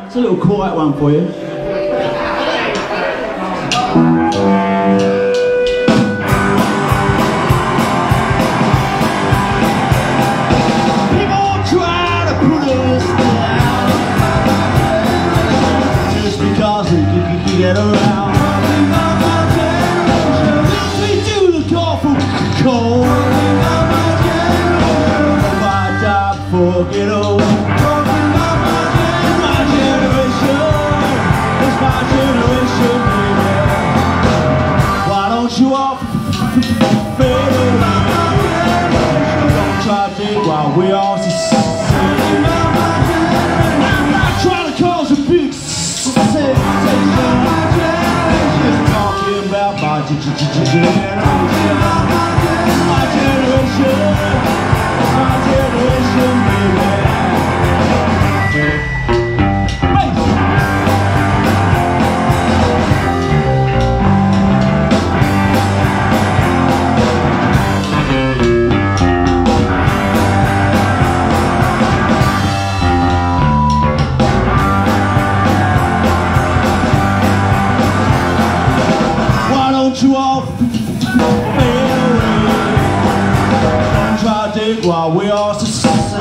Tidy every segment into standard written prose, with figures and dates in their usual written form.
It's a little quiet one for you. People try to put us down just because we can get around. We do look awful cold. If I die before I get old. You off, fade away. Don't try to dig while we all succeed. I'm not trying to cause a big sensation. Just talking about my generation. My generation, baby. You all fade away. Don't try to dig while we all succeed.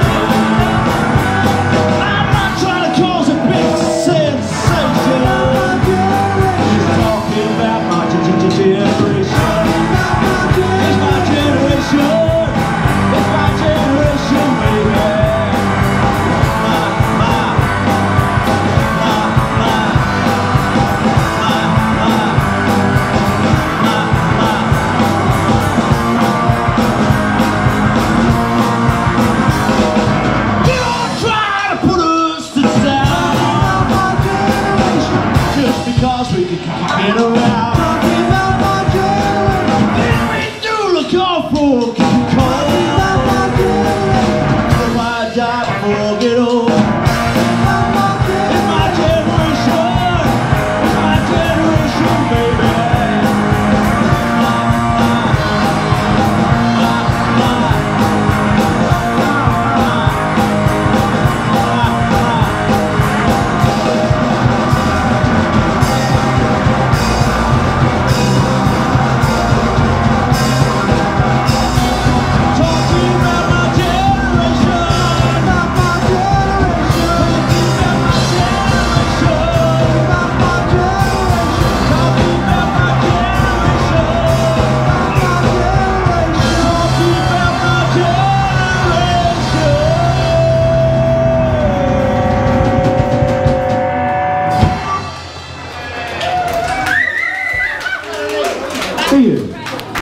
I'm not trying to cause a big sensation. Just talking about my generation. It's my generation. It's my generation, baby. Because we can get around. Then we do look awful cold. If I die before I get old. It's my generation. It's my generation, baby. See you.